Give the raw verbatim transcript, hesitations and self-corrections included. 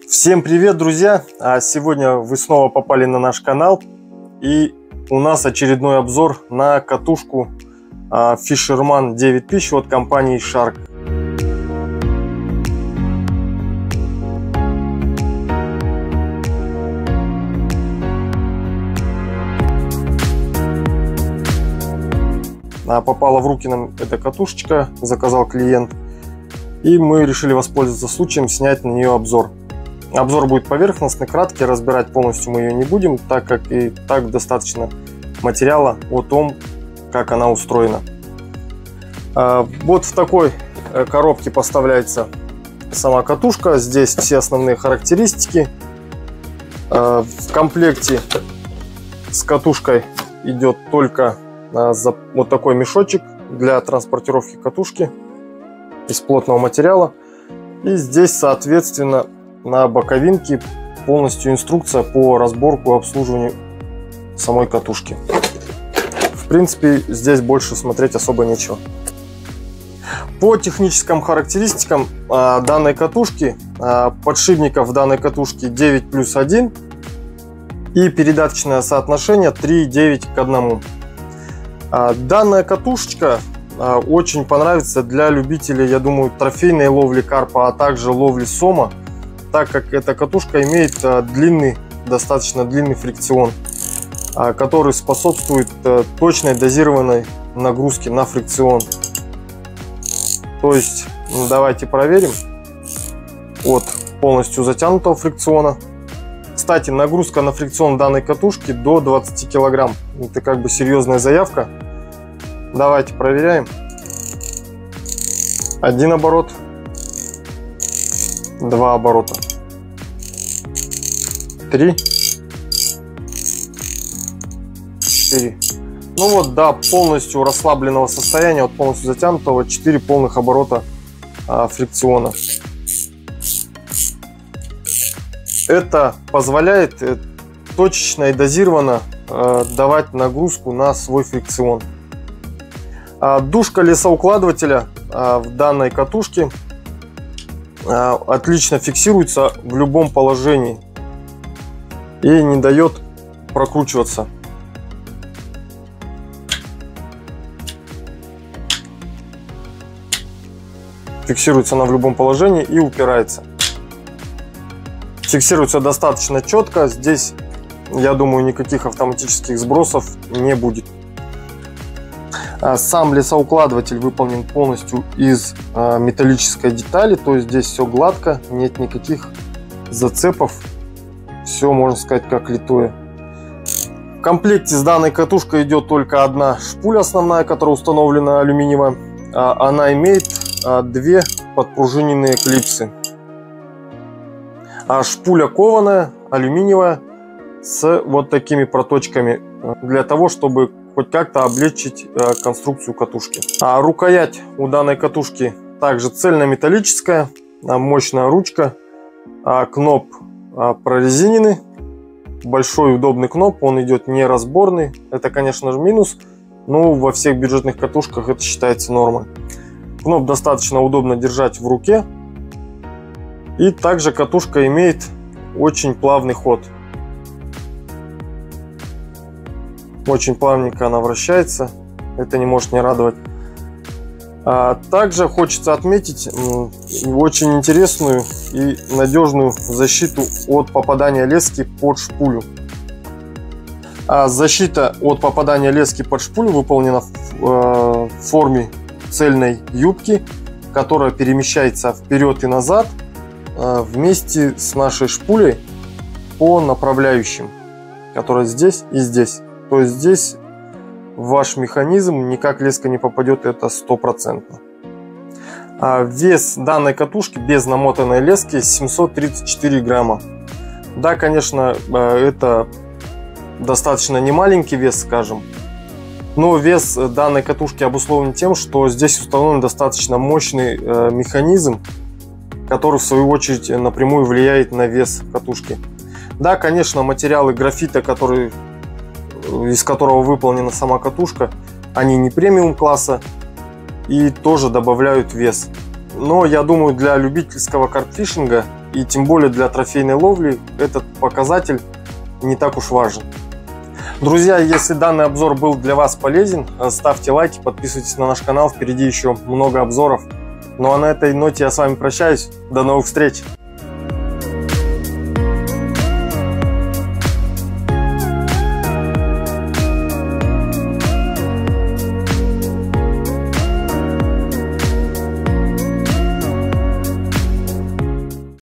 Всем привет, друзья! Сегодня вы снова попали на наш канал, и у нас очередной обзор на катушку Fisherman девять тысяч от компании Shark. Попала в руки нам эта катушечка, заказал клиент, и мы решили воспользоваться случаем снять на нее обзор. Обзор будет поверхностный, краткий, разбирать полностью мы ее не будем, так как и так достаточно материала о том, как она устроена. Вот в такой коробке поставляется сама катушка, здесь все основные характеристики. В комплекте с катушкой идет только вот такой мешочек для транспортировки катушки из плотного материала. И здесь, соответственно, на боковинке полностью инструкция по разборку и обслуживанию самой катушки. В принципе, здесь больше смотреть особо нечего. По техническим характеристикам данной катушки, подшипников данной катушки девять плюс один и передаточное соотношение три девять к одному. Данная катушечка очень понравится для любителей, я думаю, трофейной ловли карпа, а также ловли сома, так как эта катушка имеет длинный, достаточно длинный фрикцион, который способствует точной дозированной нагрузке на фрикцион. То есть, давайте проверим от полностью затянутого фрикциона. Кстати, нагрузка на фрикцион данной катушки до двадцати килограмм. Это как бы серьезная заявка. Давайте проверяем. Один оборот. Два оборота. Три. Четыре. Ну вот, до полностью расслабленного состояния, от полностью затянутого, четыре полных оборота а, фрикциона. Это позволяет э, точечно и дозированно э, давать нагрузку на свой фрикцион. А, дужка лесоукладывателя а, в данной катушке отлично фиксируется в любом положении и не дает прокручиваться. Фиксируется она в любом положении и упирается. Фиксируется достаточно четко. Здесь, я думаю, никаких автоматических сбросов не будет. Сам лесоукладыватель выполнен полностью из металлической детали, то есть здесь все гладко, нет никаких зацепов, все, можно сказать, как литое. В комплекте с данной катушкой идет только одна шпуля основная, которая установлена алюминиевая. Она имеет две подпружиненные клипсы. А шпуля кованая, алюминиевая, с вот такими проточками, для того, чтобы хоть как-то облегчить э, конструкцию катушки. А рукоять у данной катушки также цельнометаллическая, а, мощная ручка, а, кноп а, прорезиненный, большой удобный кноп, он идет не разборный, это, конечно же, минус, но во всех бюджетных катушках это считается нормой. Кноп достаточно удобно держать в руке, и также катушка имеет очень плавный ход. Очень плавненько она вращается, это не может не радовать. А также хочется отметить очень интересную и надежную защиту от попадания лески под шпулю. А защита от попадания лески под шпулю выполнена в форме цельной юбки, которая перемещается вперед и назад вместе с нашей шпулей по направляющим, которая здесь и здесь. То есть здесь в ваш механизм никак леска не попадет, это стопроцентно. А вес данной катушки без намотанной лески семьсот тридцать четыре грамма. Да, конечно, это достаточно немаленький вес, скажем. Но вес данной катушки обусловлен тем, что здесь установлен достаточно мощный механизм, который в свою очередь напрямую влияет на вес катушки. Да, конечно, материалы графита, которые из которого выполнена сама катушка, они не премиум класса и тоже добавляют вес. Но я думаю, для любительского карпфишинга и тем более для трофейной ловли этот показатель не так уж важен. Друзья, если данный обзор был для вас полезен, ставьте лайки, подписывайтесь на наш канал, впереди еще много обзоров. Ну а на этой ноте я с вами прощаюсь, до новых встреч!